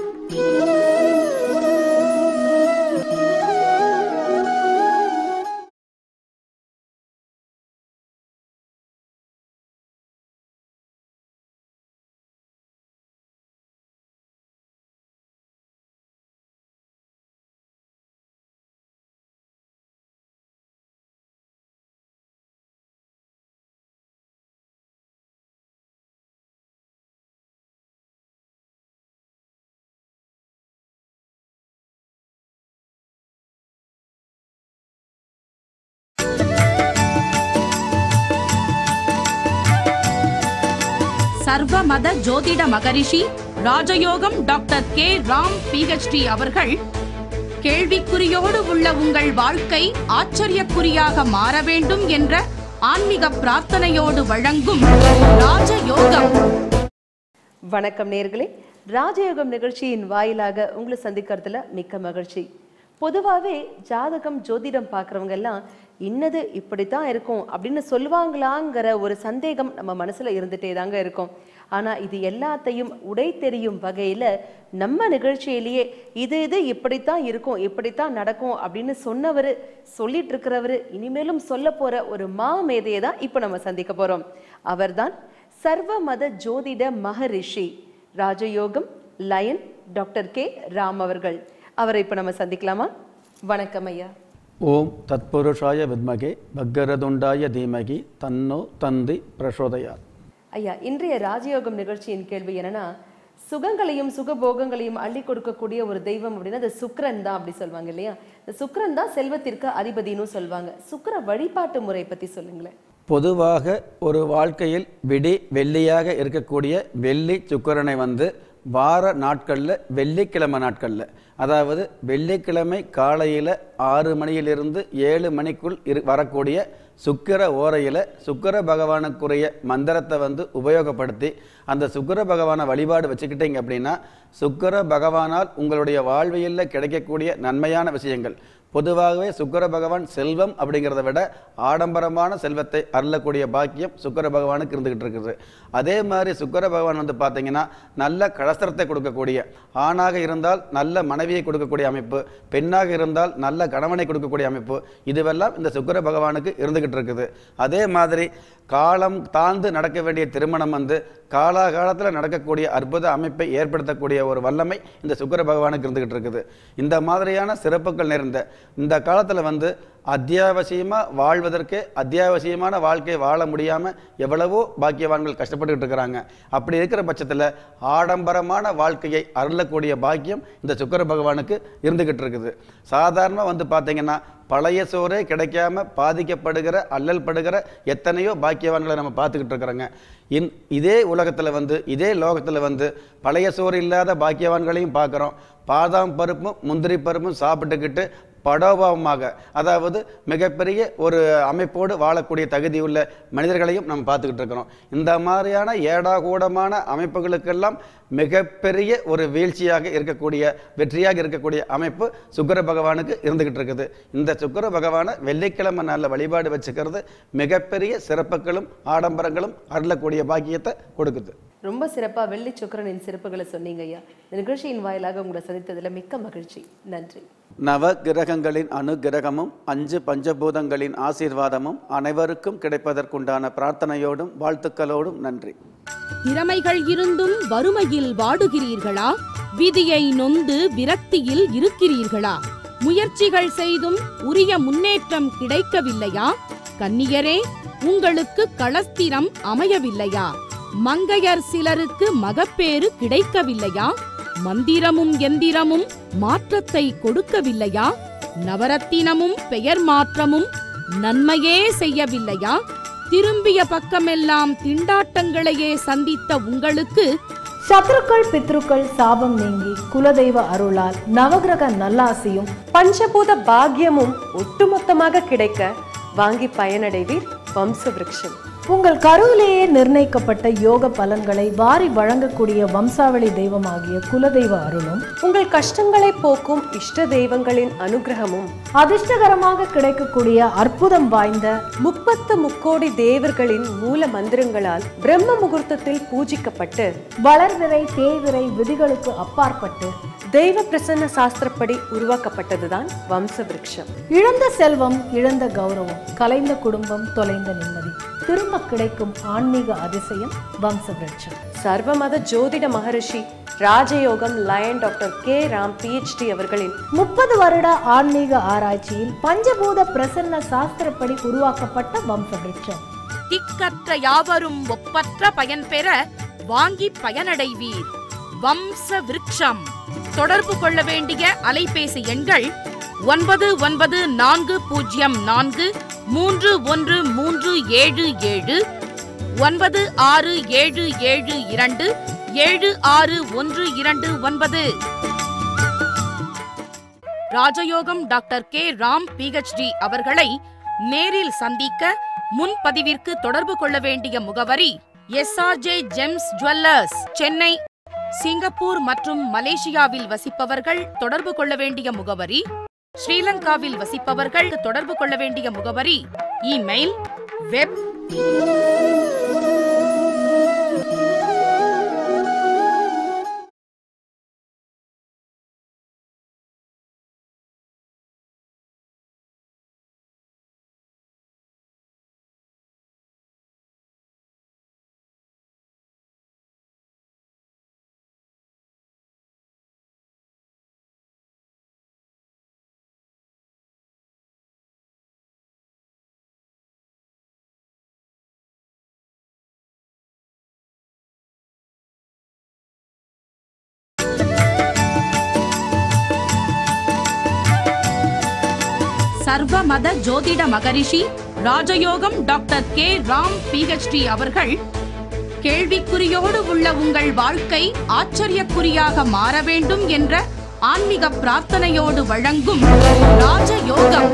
சர்வமத ஜோதிட மகரிஷி ராஜயோகம் டாக்டர் கே ராம் பிஹெச்டி அவர்கள் கேள்விக்குறியோடு உள்ள உங்கள் வாழ்க்கை ஆச்சரியக்குறியாக மாற வேண்டும் என்ற ஆன்மீக பிரார்த்தனையோடு வழங்கும் ராஜயோகம். வணக்கம் நேர்களே, ராஜயோகம் நிகழ்ச்சியின் வாயிலாக உங்களை சந்திக்கிறதுல மிக்க மகிழ்ச்சி. பொதுவாகவே ஜாதகம் ஜோதிடம் பார்க்குறவங்க எல்லாம் இன்னது இப்படித்தான் இருக்கும் அப்படின்னு சொல்லுவாங்களாங்கிற ஒரு சந்தேகம் நம்ம மனசுல இருந்துட்டே தாங்க இருக்கும். ஆனா இது எல்லாத்தையும் உடை தெரியும் வகையில நம்ம நிகழ்ச்சியிலேயே இது இது இப்படித்தான் இருக்கும், இப்படித்தான் நடக்கும் அப்படின்னு சொன்னவர், சொல்லிட்டு இருக்கிறவர், இனிமேலும் சொல்ல போற ஒரு மா மேதையை தான் இப்ப நம்ம சந்திக்க போறோம். அவர்தான் சர்வமத ஜோதிட மகரிஷி ராஜயோகம் லயன் டாக்டர் கே ராம் அவர்கள். அவரை இப்ப நம்ம சந்திக்கலாமா? வணக்கம் ஐயா. ஓம் தத்புருஷாய வித்மகே பக்கரதுண்டாய தீமகி தன்னோ தந்தி பிரசோதயாத். ஐயா, இன்றைய ராஜயோகம் நிகழ்ச்சியின் கேள்வி என்னன்னா, சுகங்களையும் சுகபோகங்களையும் அள்ளி கொடுக்கக்கூடிய ஒரு தெய்வம் அப்படின்னா அது சுக்கிரன் தான் அப்படி சொல்லுவாங்க இல்லையா? இந்த சுக்கிரன் தான் செல்வத்திற்கு அதிபதினு சொல்லுவாங்க. சுக்கிர வழிபாட்டு முறை பத்தி சொல்லுங்களேன். பொதுவாக ஒரு வாழ்க்கையில் விடி வெள்ளியாக இருக்கக்கூடிய வெள்ளி சுக்கிரனை வந்து வார நாட்களில் வெள்ளிக்கிழமை நாட்களில், அதாவது வெள்ளிக்கிழமை காலையில் ஆறு மணியிலிருந்து ஏழு மணிக்குள் இரு வரக்கூடிய சுக்கிர ஓரையில் சுக்கிர பகவானுக்குரிய மந்திரத்தை வந்து உபயோகப்படுத்தி அந்த சுக்கிர பகவானை வழிபாடு வச்சுக்கிட்டீங்க அப்படின்னா சுக்கிர பகவானால் உங்களுடைய வாழ்வியலில் கிடைக்கக்கூடிய நன்மையான விஷயங்கள், பொதுவாகவே சுக்கிர பகவான் செல்வம் அப்படிங்கிறத விட ஆடம்பரமான செல்வத்தை அருளக்கூடிய பாக்கியம் சுக்கிர பகவானுக்கு இருந்துகிட்டு இருக்குது. அதே மாதிரி சுக்கிர பகவான் வந்து பார்த்தீங்கன்னா நல்ல கலஸ்திரத்தை கொடுக்கக்கூடிய, ஆணாக இருந்தால் நல்ல மனைவியை கொடுக்கக்கூடிய அமைப்பு, பெண்ணாக இருந்தால் நல்ல கணவனை கொடுக்கக்கூடிய அமைப்பு, இதுவெல்லாம் இந்த சுக்கிர பகவானுக்கு இருந்துகிட்டு இருக்குது. அதே மாதிரி காலம் தாழ்ந்து நடக்க வேண்டிய திருமணம் வந்து காலாகாலத்தில் நடக்கக்கூடிய அற்புத அமைப்பை ஏற்படுத்தக்கூடிய ஒரு வல்லமை இந்த சுக்கிர பகவானுக்கு இருந்துகிட்டு இருக்குது. இந்த மாதிரியான சிறப்புகள் நிறைந்த இந்த காலத்தில் வந்து அத்தியாவசியமாக வாழ்வதற்கு அத்தியாவசியமான வாழ்க்கை வாழ முடியாமல் எவ்வளவோ பாக்கியவான்கள் கஷ்டப்பட்டுக்கிட்டு இருக்கிறாங்க. அப்படி இருக்கிற பட்சத்தில் ஆடம்பரமான வாழ்க்கையை அருளக்கூடிய பாக்கியம் இந்த சுக்கிர பகவானுக்கு இருந்துக்கிட்டு இருக்குது. சாதாரணமாக வந்து பார்த்தீங்கன்னா பழைய சோறே கிடைக்காம பாதிக்கப்படுகிற அல்லல் படுகிற எத்தனையோ பாக்கியவான்களை நம்ம பார்த்துக்கிட்டு இருக்கிறோங்க. இன் இதே உலகத்தில் வந்து இதே லோகத்தில் வந்து பழைய சோறு இல்லாத பாக்கியவான்களையும் பார்க்குறோம். பாதாம் பருப்பும் முந்திரி பருப்பும் சாப்பிட்டுக்கிட்டு படோபாவமாக, அதாவது மிகப்பெரிய ஒரு அமைப்போடு வாழக்கூடிய தகுதியுள்ள மனிதர்களையும் நம்ம பார்த்துக்கிட்டு இருக்கிறோம். இந்த மாதிரியான ஏடாகூடமான அமைப்புகளுக்கெல்லாம் மிகப்பெரிய ஒரு வீழ்ச்சியாக இருக்கக்கூடிய வெற்றியாக இருக்கக்கூடிய அமைப்பு சுக்கிர பகவானுக்கு இருந்துகிட்டு இருக்குது. இந்த சுக்கிர பகவானை வெள்ளிக்கிழமை நாளில் வழிபாடு வச்சுக்கிறது மிகப்பெரிய சிறப்புகளும் ஆடம்பரங்களும் அருளக்கூடிய பாக்கியத்தை கொடுக்குது. ரொம்ப சிறப்பாக வெள்ளி சுக்கிரனின் சிறப்புகளை சொன்னீங்க ஐயா. இந்த நிகழ்ச்சியின் வாயிலாக உங்களை சந்தித்ததில் மிக்க மகிழ்ச்சி. நன்றி. நவ கிரகங்களின் அனுகிரகமும் அஞ்சு பஞ்சபூதங்களின் ஆசீர்வாதமும் அனைவருக்கும் கிடைப்பதற்குண்டான பிரார்த்தனையோடும் வாழ்த்துக்களோடும் நன்றி. திறமைகள் இருந்தும் வறுமையில் வாடுகிறீர்களா? விதியை நொந்து விரக்தியில் இருக்கிறீர்களா? முயற்சிகள் செய்தும் உரிய முன்னேற்றம் கிடைக்கவில்லையா? கன்னியரே, உங்களுக்கு களஸ்திரம் அமையவில்லையா? மங்கையர் சிலருக்கு மகப்பேறு கிடைக்கவில்லையா? மந்திரமும் எந்திரமும் மாற்றத்தை கொடுக்கவில்லையா? நவரத்தினமும் பெயர் மாற்றமும் நன்மையே செய்யவில்லையா? திரும்பிய பக்கமெல்லாம் திண்டாட்டங்களையே சந்தித்த உங்களுக்கு சத்ருக்கள் பித்ருக்கள் சாபம் நீங்கி குலதெய்வ அருளால் நவகிரக நல்லாசியும் பஞ்சபூத பாக்கியமும் ஒட்டுமொத்தமாக கிடைக்க வாங்கி பயனடைவீர் வம்ச விருட்சம். உங்கள் கருவிலேயே நிர்ணயிக்கப்பட்ட யோக பலன்களை வாரி வழங்கக்கூடிய வம்சாவளி தெய்வமாகிய குலதெய்வ அருளும் உங்கள் கஷ்டங்களை போக்கும் இஷ்ட தெய்வங்களின் அனுகிரகமும் அதிர்ஷ்டகரமாக கிடைக்கக்கூடிய அற்புதம் வாய்ந்த முப்பத்து முக்கோடி தேவர்களின் மூல மந்திரங்களால் பிரம்ம முகூர்த்தத்தில் பூஜிக்கப்பட்டு வளர்விரை தேய்விரை விதிகளுக்கு அப்பாற்பட்டு தெய்வ பிரசன்ன சாஸ்திரப்படி உருவாக்கப்பட்டதுதான் வம்ச விருட்சம். இழந்த செல்வம், இழந்த கௌரவம், கலைந்த குடும்பம், தொலைந்த நிம்மதி திரும்ப கிடைக்கும் ஆன்மீக அதிசயம் வம்ச விருட்சம். சர்வமத ஜோதிட மகரிஷி ராஜயோகம் lion doctor K Ram PhD அவர்களின் முப்பது வருட ஆன்மீக ஆராய்ச்சியில் பஞ்சபூத பிரசன்ன சாஸ்திரப்படி உருவாக்கப்பட்ட வம்ச விருட்சம். திக்கற்ற யாவரும் ஒப்பற்ற பயன் பெற வாங்கி பயனடைவீர் வம்ச விருட்சம். தொடர்பு கொள்ள வேண்டிய அலைபேசி எண்கள் ஒன்பது ஒன்பது நான்கு பூஜ்ஜியம் நான்கு மூன்று ஒன்று மூன்று ஏழு ஏழு, ஒன்பது ஆறு ஏழு ஏழு இரண்டு ஏழு ஆறு ஒன்று இரண்டு ஒன்பது. ராஜயோகம் டாக்டர் கே ராம் பிஹெச்டி அவர்களை நேரில் சந்திக்க முன்பதிவிற்கு தொடர்பு கொள்ள வேண்டிய முகவரி S R J gems jewellers, Chennai. Singapore மற்றும் மலேசியாவில் வசிப்பவர்கள் தொடர்பு கொள்ள வேண்டிய முகவரி, ஸ்ரீலங்காவில் வசிப்பவர்கள் தொடர்பு கொள்ள வேண்டிய முகவரி, இமெயில், வெப். சர்வமத ஜோதிட மகரிஷி ராஜயோகம் டாக்டர் கே ராம் பிஹெச்டி அவர்கள் கேள்விக்குறியோடு உள்ள உங்கள் வாழ்க்கை ஆச்சரியக்குறியாக மாற வேண்டும் என்ற ஆன்மீக பிரார்த்தனையோடு வழங்கும் ராஜயோகம்.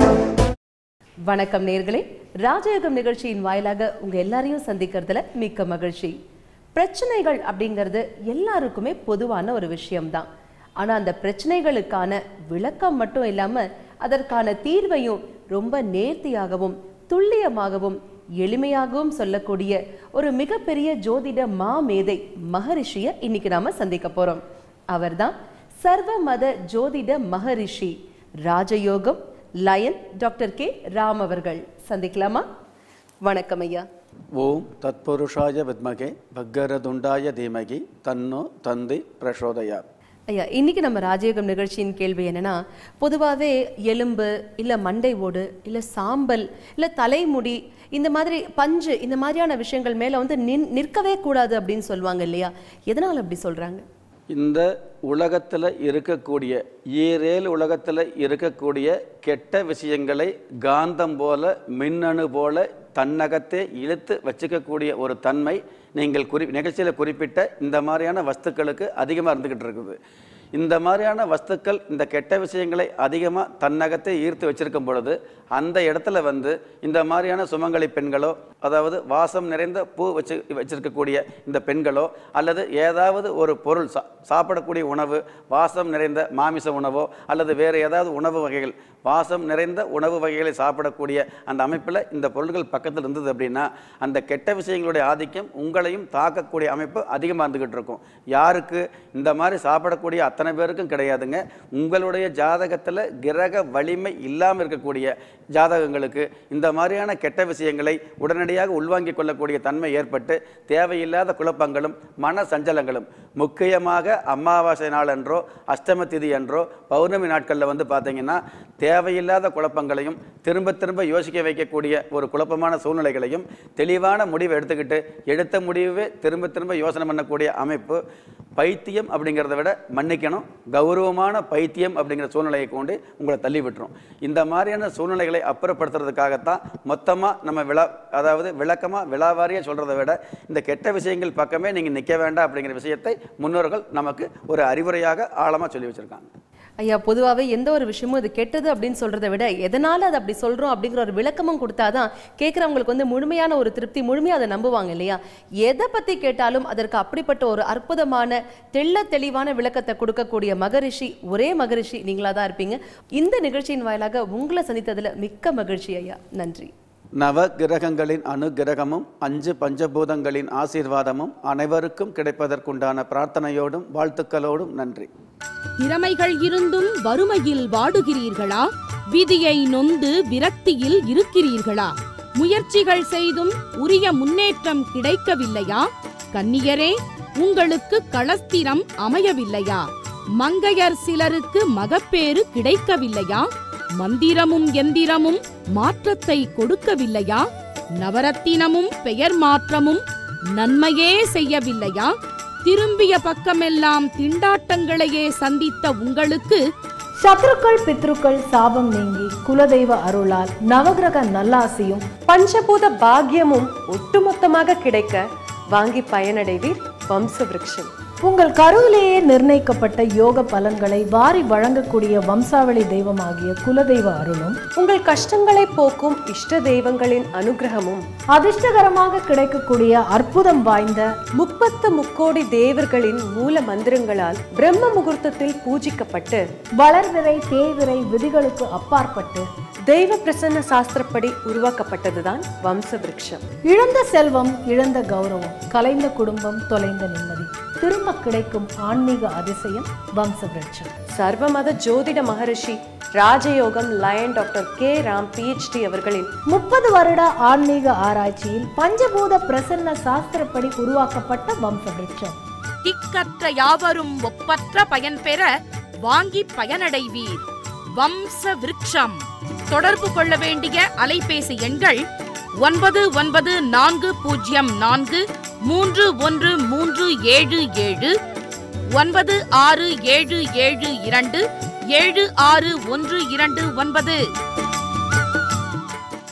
வணக்கம் நேர்களே, ராஜயோகம் நிகழ்ச்சியின் வாயிலாக உங்க எல்லாரையும் சந்திக்கிறதுல மிக்க மகிழ்ச்சி. பிரச்சனைகள் அப்படிங்கிறது எல்லாருக்குமே பொதுவான ஒரு விஷயம்தான். ஆனா அந்த பிரச்சனைகளுக்கான விளக்கம் மட்டும் இல்லாம அதற்கான தீர்வையும் ரொம்ப நேர்த்தியாகவும் துல்லியமாகவும் எளிமையாகவும் சொல்லக்கூடிய ஒரு மிகப்பெரிய ஜோதிட மாமேதை மகரிஷிய இன்னைக்கு நாம சந்திக்க போறோம். அவர்தான் சர்வ மத ஜோதிட மகரிஷி ராஜயோகம் லயன் டாக்டர் கே ராம் அவர்கள். சந்திக்கலாமா? வணக்கம் ஐயா. ஓம் தத்புருஷாய வித்மகே பக்கரதுண்டாய தீமகி தன்னோ தந்தி பிரசோதயா. ஐயா, இன்னைக்கு நம்ம ராஜயோகம் நிகழ்ச்சியின் கேள்வி என்னன்னா, பொதுவாகவே எலும்பு இல்லை மண்டை ஓடு இல்லை சாம்பல் இல்லை தலைமுடி இந்த மாதிரி பஞ்சு இந்த மாதிரியான விஷயங்கள் மேலே வந்து நின் நிற்கவே கூடாது அப்படின்னு சொல்லுவாங்க இல்லையா? எதனால் அப்படி சொல்கிறாங்க? இந்த உலகத்தில் இருக்கக்கூடிய ஈரேல் உலகத்தில் இருக்கக்கூடிய கெட்ட விஷயங்களை காந்தம் போல மின்னணு போல தன்னகத்தே இழுத்து வச்சுக்கக்கூடிய ஒரு தன்மை நீங்கள் குறி நிகழ்ச்சியில் குறிப்பிட்ட இந்த மாதிரியான வஸ்துக்களுக்கு அதிகமாக இருந்துக்கிட்டு இருக்குது. இந்த மாதிரியான வஸ்துக்கள் இந்த கெட்ட விஷயங்களை அதிகமாக தன்னகத்தை ஈர்த்து வச்சிருக்கும் பொழுது அந்த இடத்துல வந்து இந்த மாதிரியான சுமங்கலி பெண்களோ, அதாவது வாசம் நிறைந்த பூ வச்சு வச்சிருக்கக்கூடிய இந்த பெண்களோ, அல்லது ஏதாவது ஒரு பொருள் சா சாப்பிடக்கூடிய உணவு வாசம் நிறைந்த மாமிச உணவோ அல்லது வேறு ஏதாவது உணவு வகைகள் வாசம் நிறைந்த உணவு வகைகளை சாப்பிடக்கூடிய அந்த அமைப்பில் இந்த பொருள்கள் பக்கத்தில் இருந்தது அப்படின்னா அந்த கெட்ட விஷயங்களுடைய ஆதிக்கம் உங்களையும் தாக்கக்கூடிய அமைப்பு அதிகமாக இருந்துக்கிட்டு இருக்கும். யாருக்கு? இந்த மாதிரி சாப்பிடக்கூடிய அத்தனை பேருக்கும் கிடையாதுங்க. உங்களுடைய ஜாதகத்தில் கிரக வலிமை இல்லாமல் இருக்கக்கூடிய ஜாதகங்களுக்கு இந்த மாதிரியான கெட்ட விஷயங்களை உடனடியாக உள்வாங்கிக் கொள்ளக்கூடிய தன்மை ஏற்பட்டு தேவையில்லாத குழப்பங்களும் மன சஞ்சலங்களும், முக்கியமாக அமாவாசை நாள் என்றோ அஷ்டம திதி என்றோ பௌர்ணமி நாட்களில் வந்து பார்த்தீங்கன்னா தேவையில்லாத குழப்பங்களையும் திரும்ப திரும்ப யோசிக்க வைக்கக்கூடிய ஒரு குழப்பமான சூழ்நிலைகளையும் தெளிவான முடிவை எடுத்துக்கிட்டு எடுத்த முடிவே திரும்ப திரும்ப யோசனை பண்ணக்கூடிய அமைப்பு பைத்தியம் அப்படிங்கிறத விட மன்னிக்கணும் கௌரவமான பைத்தியம் அப்படிங்கிற சூழ்நிலையை கொண்டு உங்களை தள்ளி விட்டுரும். இந்த மாதிரியான சூழ்நிலைகளை அப்புறப்படுத்துறதுக்காகத்தான் மொத்தமாக நம்ம விழா அதாவது விளக்கமாக விழாவாரியாக சொல்கிறத விட இந்த கெட்ட விஷயங்கள் பக்கமே நீங்கள் நிற்க வேண்டாம் அப்படிங்கிற விஷயத்தை முன்னோர்கள் நமக்கு ஒரு அறிவுரையாக ஆழமாக சொல்லி வச்சுருக்காங்க. ஐயா, பொதுவாகவே எந்த ஒரு விஷயமும் இது கெட்டது அப்படின்னு சொல்றதை விட எதனால அது அப்படி சொல்றோம் அப்படிங்கிற ஒரு விளக்கமும் கொடுத்தாதான் கேட்குறவங்களுக்கு வந்து முழுமையான ஒரு திருப்தி, முழுமையாக அதை நம்புவாங்க இல்லையா? எதை பத்தி கேட்டாலும் அதற்கு அப்படிப்பட்ட ஒரு அற்புதமான தெள்ள தெளிவான விளக்கத்தை கொடுக்கக்கூடிய மகரிஷி, ஒரே மகரிஷி நீங்களா தான் இருப்பீங்க. இந்த நிகழ்ச்சியின் வாயிலாக உங்களை சந்தித்ததுல மிக்க மகிழ்ச்சி ஐயா. நன்றி. நவ கிரகங்களின் அனுகிரகமும் அஞ்சு பஞ்சபூதங்களின் ஆசீர்வாதமும் அனைவருக்கும் கிடைப்பதற்குண்டான பிரார்த்தனையோடும் வாழ்த்துக்களோடும் நன்றி. திறமைகள் இருந்தும் வறுமையில் வாடுகிறீர்களா? விதியை நொந்து விரக்தியில் இருக்கிறீர்களா? முயற்சிகள் செய்தும் உரிய முன்னேற்றம் கிடைக்கவில்லையா? கன்னியரே, உங்களுக்கு களஸ்திரம் அமையவில்லையா? மங்கையர் சிலருக்கு மகப்பேறு கிடைக்கவில்லையா? மந்திரமும் எந்திரமும் மாற்றத்தை கொடுக்கவில்லையா? நவரத்தினமும் பெயர் மாற்றமும் நன்மையே செய்யவில்லையா? திரும்பிய பக்கமெல்லாம் திண்டாட்டங்களையே சந்தித்த உங்களுக்கு சத்ருக்கள் பித்ருக்கள் சாபம் நீங்கி குலதெய்வ அருளால் நவகிரக நல்லாசியும் பஞ்சபூத பாக்கியமும் ஒட்டுமொத்தமாக கிடைக்க வாங்கி பயனடைவீர் வம்ச விருட்சம். உங்கள் கருவிலேயே நிர்ணயிக்கப்பட்ட யோக பலன்களை வாரி வழங்கக்கூடிய வம்சாவளி தெய்வமாகிய குலதெய்வ அருளும் உங்கள் கஷ்டங்களை போக்கும் இஷ்ட தெய்வங்களின் அனுகிரகமும் அதிர்ஷ்டகரமாக கிடைக்கக்கூடிய அற்புதம் வாய்ந்த முப்பத்து முக்கோடி தேவர்களின் மூல மந்திரங்களால் பிரம்ம முகூர்த்தத்தில் பூஜிக்கப்பட்டு வளர்விரை தேய்விரை விதிகளுக்கு அப்பாற்பட்டு தெய்வ பிரசன்ன சாஸ்திரப்படி உருவாக்கப்பட்டதுதான் வம்ச விருட்சம். இழந்த செல்வம், இழந்த கௌரவம், கலைந்த குடும்பம், தொலைந்த நிம்மதி திரும்ப கிடைக்கும் ஆன்மீக அதிசயம் வம்ச விருட்சம். சர்வமத ஜோதிட மகரிஷி ராஜயோகம் lion doctor K Ram PhD அவர்களின் முப்பது வருட ஆன்மீக ஆராய்ச்சியில் பஞ்சபூத பிரசன்ன சாஸ்திரப்படி உருவாக்கப்பட்ட வம்ச விருட்சம். திக்கற்ற யாவரும் ஒப்பற்ற பயன் பெற வாங்கி பயனடைவீர் வம்ச விருட்சம். தொடர்பு கொள்ள வேண்டிய அலைபேசி எண்கள் ஒன்பது ஒன்பது நான்கு பூஜ்ஜியம் நான்கு மூன்று ஒன்று மூன்று ஏழு ஏழு, ஒன்பது ஆறு ஏழு ஏழு இரண்டு ஏழு ஆறு ஒன்று இரண்டு ஒன்பது.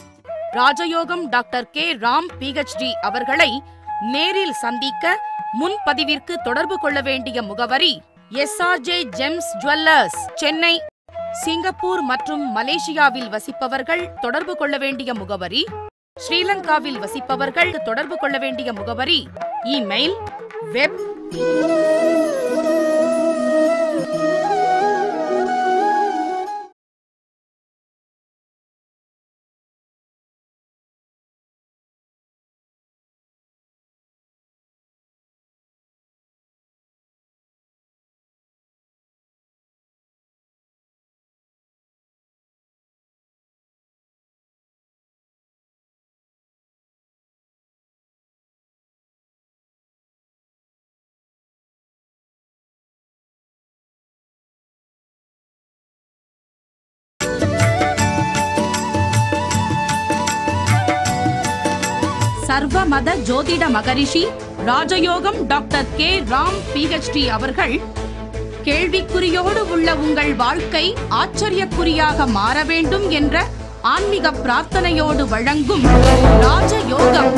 ராஜயோகம் டாக்டர் கே ராம் பிஹெச்டி அவர்களை நேரில் சந்திக்க முன்பதிவிற்கு தொடர்பு கொள்ள வேண்டிய முகவரி S R J gems jewellers, Chennai. Singapore மற்றும் மலேசியாவில் வசிப்பவர்கள் தொடர்பு கொள்ள வேண்டிய முகவரி, ஸ்ரீலங்காவில் வசிப்பவர்கள் தொடர்பு கொள்ள வேண்டிய முகவரி, இமெயில், வெப். சர்வ மத ஜோதிட மகரிஷி ராஜயோகம் டாக்டர் கே ராம் பிஹெச்டி அவர்கள் கேள்விக்குறியோடு உள்ள உங்கள் வாழ்க்கை ஆச்சரியக்குறியாக மாற வேண்டும் என்ற ஆன்மீக பிரார்த்தனையோடு வழங்கும் ராஜயோகம்.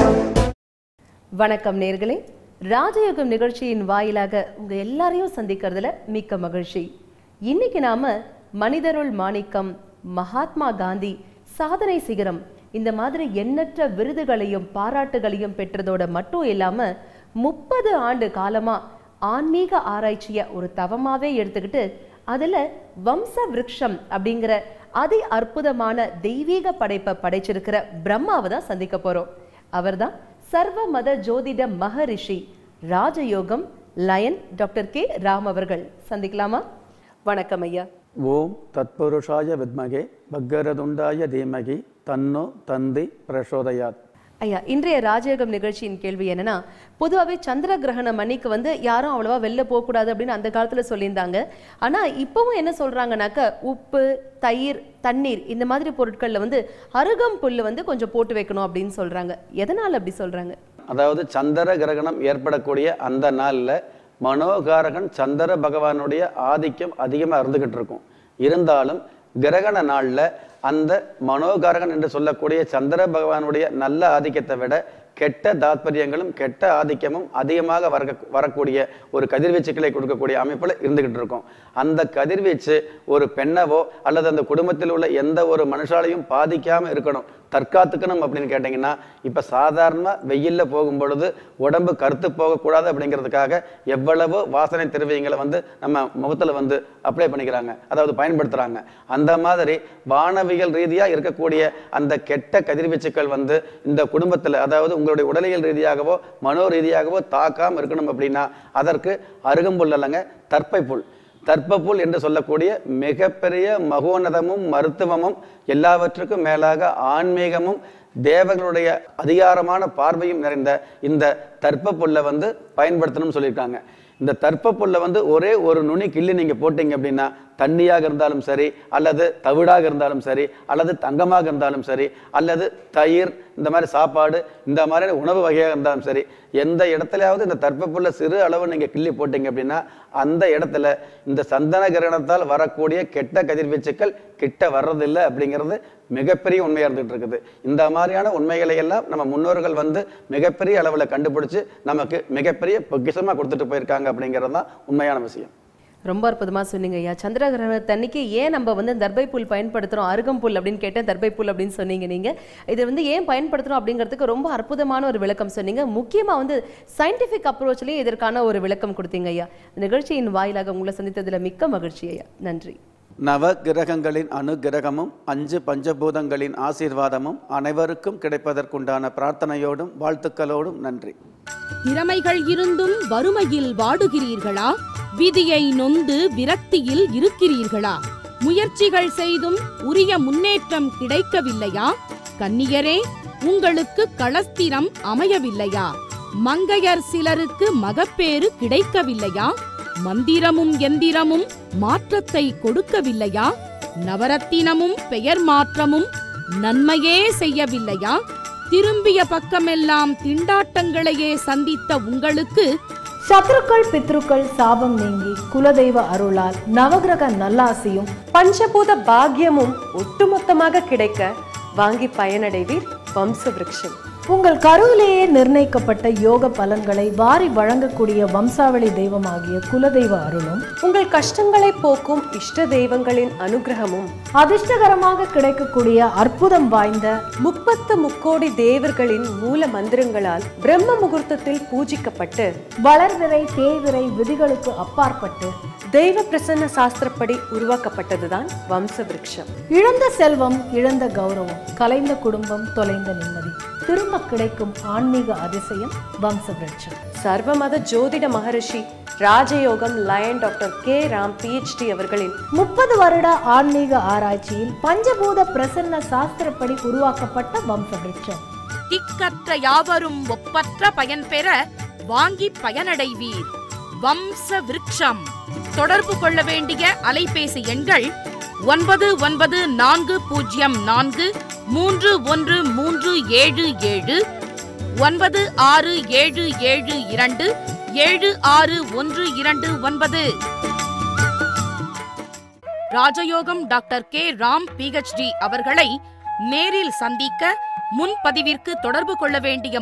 வணக்கம் நேர்களே, ராஜயோகம் நிகழ்ச்சியின் வாயிலாக உங்க எல்லாரையும் சந்திக்கிறதுல மிக்க மகிழ்ச்சி. இன்னைக்கு நாம மனிதருள் மாணிக்கம், மகாத்மா காந்தி, சாதனை சிகரம், இந்த மாதிரி எண்ணற்ற விருதுகளையும் பாராட்டுகளையும் பெற்றதோட மட்டும் இல்லாம முப்பது ஆண்டு காலமா ஆன்மீக ஆராய்ச்சிய ஒரு தவமாவே எடுத்துக்கிட்டு அதுல வம்ச விருட்சம் அப்படிங்கிற அதி அற்புதமான தெய்வீக படைப்பை படைச்சிருக்கிற பிரம்மாவை தான் சந்திக்க போறோம். அவர்தான் சர்வ மத ஜோதிட மகரிஷி ராஜயோகம் லயன் டாக்டர் கே ராம் அவர்கள். சந்திக்கலாமா? வணக்கம் ஐயா. ஓம் தத்புருஷாய வித்மகே பக்கரதுண்டாய தீமகி தன்னோ தந்தி பிரசோதயாத். ஐயா, இன்றைய ராஜயோகம் நிகழ்ச்சியின் கேள்வி என்னன்னா, பொதுவாகவே சந்திர கிரகணம் அன்னைக்கு வந்து யாரும் அவ்வளவா வெளில போகக்கூடாது அப்படின்னு அந்த காலத்துல சொல்லியிருந்தாங்க. ஆனா இப்பவும் என்ன சொல்றாங்கன்னாக்க உப்பு, தயிர், தண்ணீர் இந்த மாதிரி பொருட்கள்ல வந்து அருகம் புல்லு வந்து கொஞ்சம் போட்டு வைக்கணும் அப்படின்னு சொல்றாங்க. எதனால அப்படி சொல்றாங்க? அதாவது சந்திர கிரகணம் ஏற்படக்கூடிய அந்த நாளில் மனோகாரகன் சந்திர பகவானுடைய ஆதிக்கம் அதிகமாக இருந்துகிட்டு இருக்கும். இருந்தாலும் கிரகண நாளில் அந்த மனோகாரகன் என்று சொல்லக்கூடிய சந்திர பகவானுடைய நல்ல ஆதிக்கத்தை விட கெட்ட தாத்பரியங்களும் கெட்ட ஆதிக்கமும் அதிகமாக வர வரக்கூடிய ஒரு கதிர்வீச்சுக்களை கொடுக்கக்கூடிய அமைப்பில் இருந்துகிட்டு இருக்கும். அந்த கதிர்வீச்சு ஒரு பெண்ணவோ அல்லது அந்த குடும்பத்தில் உள்ள எந்த ஒரு மனுஷாலையும் பாதிக்காமல் இருக்கணும், தற்காத்துக்கணும் அப்படின்னு கேட்டிங்கன்னா, இப்போ சாதாரணமாக வெயிலில் போகும் பொழுது உடம்பு கருத்து போகக்கூடாது அப்படிங்கிறதுக்காக எவ்வளவோ வாசனை திரவியங்களை வந்து நம்ம முகத்தில் வந்து அப்ளை பண்ணிக்கிறாங்க, அதாவது பயன்படுத்துகிறாங்க. அந்த மாதிரி வானவியல் ரீதியாக இருக்கக்கூடிய அந்த கெட்ட கதிர்வீச்சுக்கள் வந்து இந்த குடும்பத்தில், அதாவது உங்களுடைய உடலியல் ரீதியாகவோ மனோ ரீதியாகவோ தாக்காமல் இருக்கணும் அப்படின்னா அதற்கு அருகம்புல் அல்லங்க, தர்ப்பை புல். தர்ப்பப்புல் என்று சொல்லக்கூடிய மிகப்பெரிய மகோன்னதமும் மருத்துவமும் எல்லாவற்றுக்கும் மேலாக ஆன்மீகமும் தேவர்களுடைய அதிகாரமான பார்வையும் நிறைந்த இந்த தர்ப்பப்புல்லை வந்து பயன்படுத்தணும்னு சொல்லியிருக்காங்க. இந்த தர்ப்பப்புல்லை வந்து ஒரே ஒரு நுனி கிள்ளி நீங்கள் போட்டிங்க அப்படின்னா, தண்ணியாக இருந்தாலும் சரி, அல்லது தவிடாக இருந்தாலும் சரி, அல்லது தங்கமாக இருந்தாலும் சரி, அல்லது தயிர், இந்த மாதிரி சாப்பாடு, இந்த மாதிரி உணவு வகையாக இருந்தாலும் சரி, எந்த இடத்துலையாவது இந்த தர்ப்பப்புல்லை சிறு அளவு நீங்கள் கிள்ளி போட்டிங்க அப்படின்னா அந்த இடத்துல இந்த சந்தன கிரகணத்தால் வரக்கூடிய கெட்ட கதிர்வீச்சுக்கள் கிட்ட வர்றதில்லை அப்படிங்கிறது மிகப்பெரிய உண்மையாக இருந்துகிட்டு இருக்குது. இந்த மாதிரியான உண்மைகளை எல்லாம் நம்ம முன்னோர்கள் வந்து மிகப்பெரிய அளவில் கண்டுபிடிச்சு நமக்கு மிகப்பெரிய பொக்கிஷமாக கொடுத்துட்டு போயிருக்காங்க அப்படிங்கிறது தான் உண்மையான விஷயம். ரொம்ப அற்புதமா சொன்னீங்க ஐயா. சந்திர கிரகணத்தன்னைக்கு ஏன் நம்ம வந்து தர்பை புல் பயன்படுத்துறோம், அருகம்புல் அப்படின்னு கேட்டேன், தர்பை புல் அப்படின்னு சொன்னீங்க நீங்க. இதை வந்து ஏன் பயன்படுத்துறோம் அப்படிங்கிறதுக்கு ரொம்ப அற்புதமான ஒரு விளக்கம் சொன்னீங்க. முக்கியமா வந்து சயின்டிபிக் அப்ரோச்லயும் இதற்கான ஒரு விளக்கம் கொடுத்தீங்க ஐயா. நிகழ்ச்சியின் வாயிலாக உங்களை சந்தித்ததுல மிக்க மகிழ்ச்சி ஐயா. நன்றி. நவ கிரகங்களின் அனுகிரகமும் அஞ்சு பஞ்சபூதங்களின் ஆசீர்வாதமும் அனைவருக்கும் கிடைப்பதற்குண்டான பிரார்த்தனையோடும் வாழ்த்துக்களோடும் நன்றி. திறமைகள் இருந்தும் வறுமையில் வாடுகிறீர்களா? விதியை நொந்து விரக்தியில் இருக்கிறீர்களா? முயற்சிகள் செய்தும் உரிய முன்னேற்றம் கிடைக்கவில்லையா? கன்னியரே, உங்களுக்கு களஸ்திரம் அமையவில்லையா? மங்கையர் சிலருக்கு மகப்பேறு கிடைக்கவில்லையா? மந்திரமும் எந்திரமும் மாற்றத்தை கொடுக்கவில்லையா? நவரத்தினமும் பெயர் மாற்றமும் நன்மையே செய்யவில்லையா? திரும்பிய பக்கமெல்லாம் திண்டாட்டங்களையே சந்தித்த உங்களுக்கு சத்ருக்கள் பித்ருக்கள் சாபம் நீங்கி குலதெய்வ அருளால் நவகிரக நல்லாசியும் பஞ்சபூத பாக்கியமும் ஒட்டுமொத்தமாக கிடைக்க வாங்கி பயனடைவீர் வம்ச விருட்சம். உங்கள் கருவிலேயே நிர்ணயிக்கப்பட்ட யோக பலன்களை வாரி வழங்கக்கூடிய வம்சாவளி தெய்வமாகிய குலதெய்வ அருளும், உங்கள் கஷ்டங்களை போக்கும் இஷ்ட தெய்வங்களின் அனுகிரகமும், அதிர்ஷ்டகரமாக கிடைக்கக்கூடிய அற்புதம் வாய்ந்த முப்பத்து முக்கோடி தேவர்களின் மூல மந்திரங்களால் பிரம்ம முகூர்த்தத்தில் பூஜிக்கப்பட்டு வளர்விரை தேய்விரை விதிகளுக்கு அப்பாற்பட்டு தெய்வ பிரசன்ன சாஸ்திரப்படி உருவாக்கப்பட்டதுதான் வம்ச விருட்சம். இழந்த செல்வம், இழந்த கௌரவம், கலைந்த குடும்பம், தொலைந்த நிம்மதி, திரும்ப கிடைக்கும் ஆன்மீக அதிசயம் வம்ச விருட்சம். சர்வமத ஜோதிட மகரிஷி ராஜயோகம் lion doctor K Ram PhD அவர்களின் முப்பது வருட ஆன்மீக ஆராய்ச்சியில் பஞ்சபூத பிரசன்ன சாஸ்திரப்படி உருவாக்கப்பட்ட வம்ச விருட்சம். திக்கற்ற யாவரும் ஒப்பற்ற பயன் பெற வாங்கி பயனடைவீர். வம்ச விருட்சம். தொடர்பு கொள்ள வேண்டிய அலைபேசி எண்கள் ஒன்பது ஒன்பது நான்கு பூஜ்ஜியம் நான்கு மூன்று ஒன்று மூன்று ஏழு ஏழு, ஒன்பது ஆறு ஏழு ஏழு இரண்டு ஏழு ஆறு ஒன்று இரண்டு ஒன்பது. ராஜயோகம் டாக்டர் கே ராம் பிஹெச்டி அவர்களை நேரில் சந்திக்க முன்பதிவிற்கு தொடர்பு கொள்ள வேண்டிய